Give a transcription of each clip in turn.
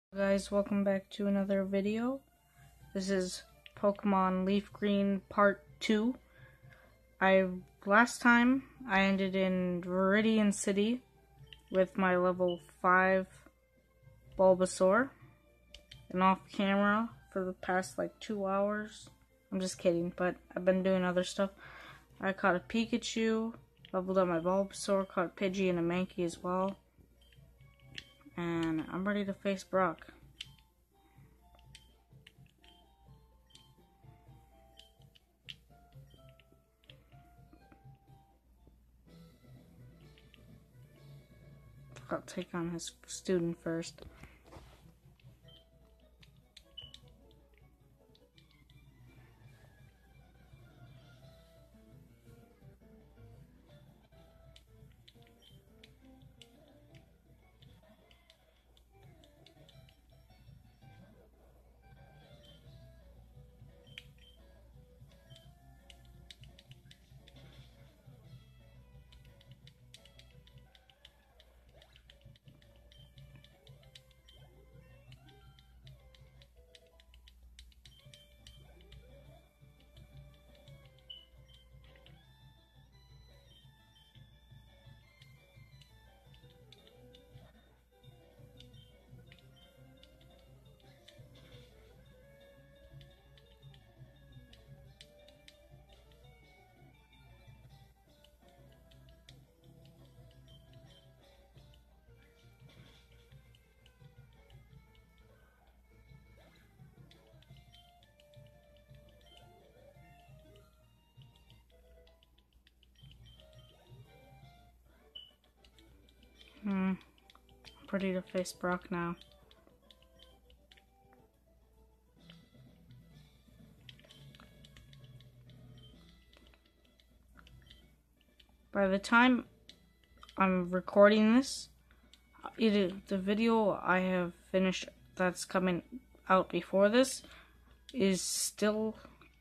Guys, welcome back to another video. This is Pokemon Leaf Green Part 2. Last time I ended in Viridian City with my level 5 Bulbasaur, and off camera for the past like 2 hours. I'm just kidding, but I've been doing other stuff. I caught a Pikachu, leveled up my Bulbasaur, caught a Pidgey and a Mankey as well. And I'm ready to face Brock. I'll take on his student first. I'm ready to face Brock now. By the time I'm recording this, the video I have finished that's coming out before this is still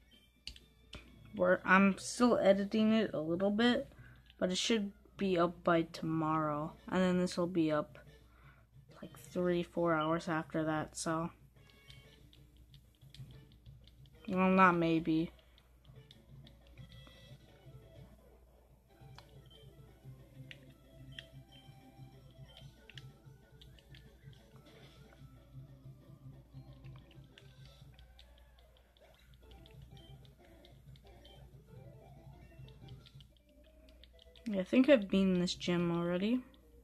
where I'm still editing it a little bit, but it should be up by tomorrow, and then this will be up like 3-4 hours after that. So, well, not maybe. Yeah, I think I've been in this gym already.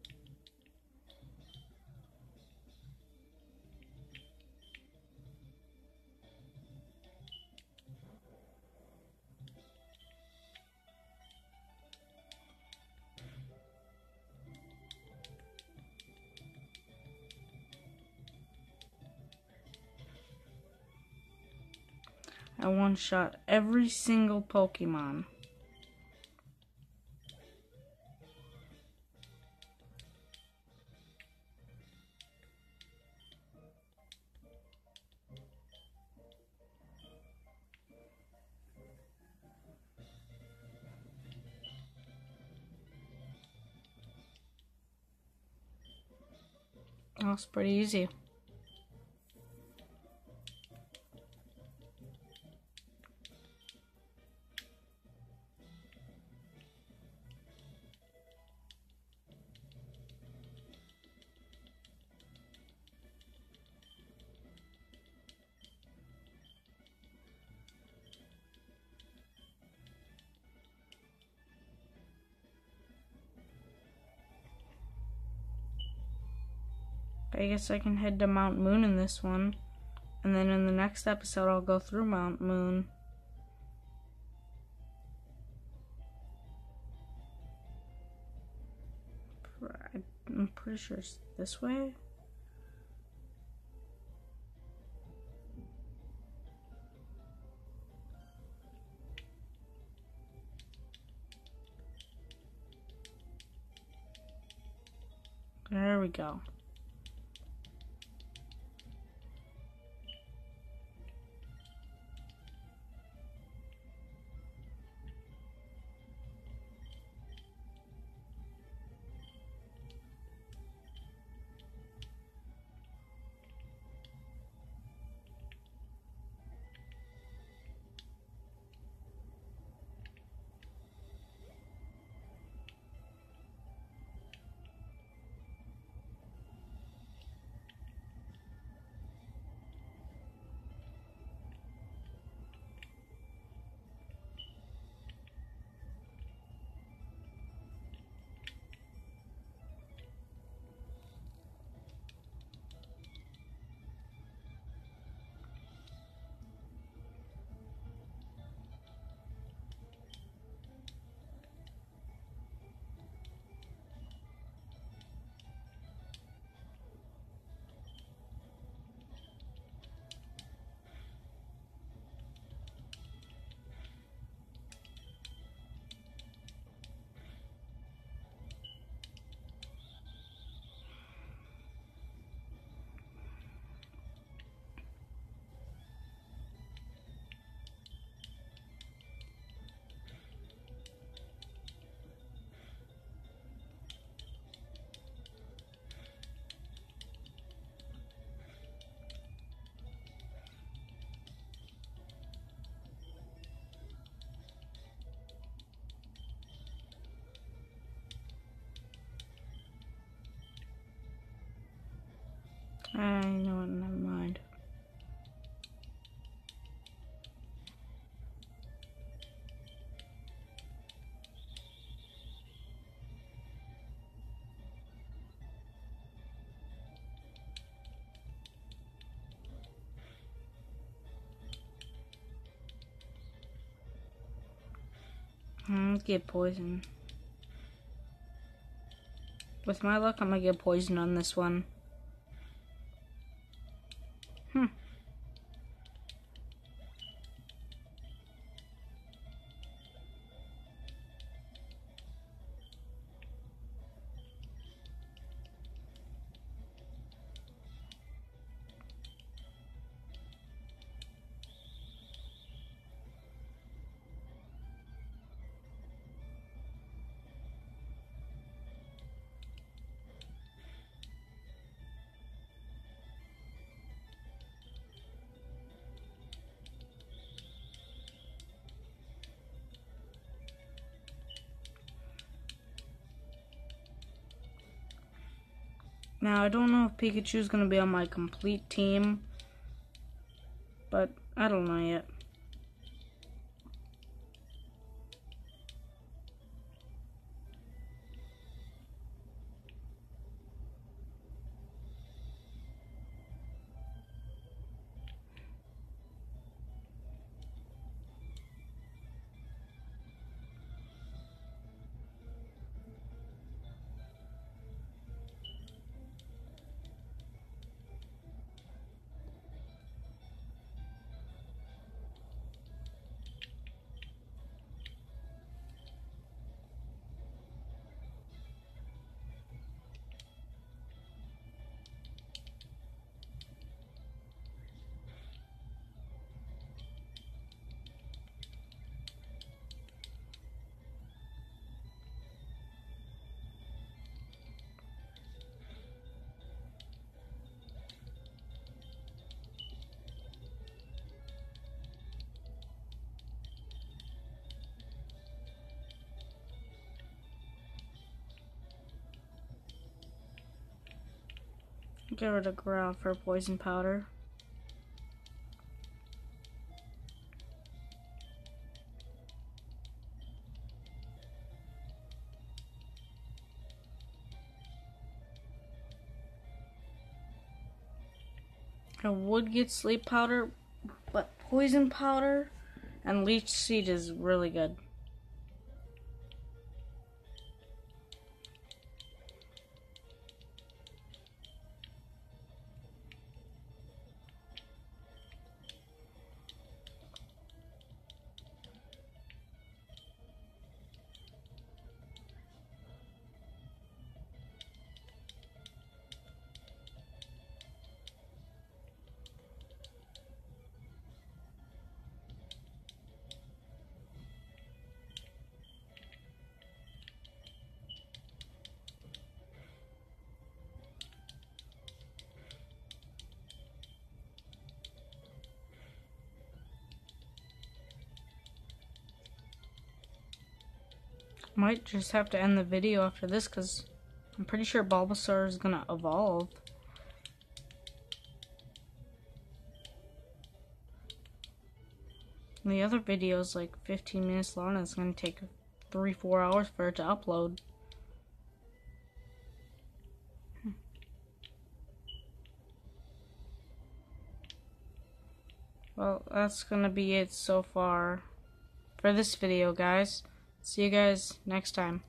I one-shot every single Pokemon. That's pretty easy. I guess I can head to Mount Moon in this one. And then in the next episode, I'll go through Mount Moon. I'm pretty sure it's this way. There we go. I know what, never mind. Get poison. With my luck, I'm gonna get poison on this one. Now, I don't know if Pikachu's gonna be on my complete team, but I don't know yet. Get rid of Growl for poison powder. I would get sleep powder, but poison powder and leech seed is really good. Might just have to end the video after this because I'm pretty sure Bulbasaur is gonna evolve. And the other video is like 15 minutes long and it's gonna take 3-4 hours for it to upload. Well, that's gonna be it so far for this video, guys. See you guys next time.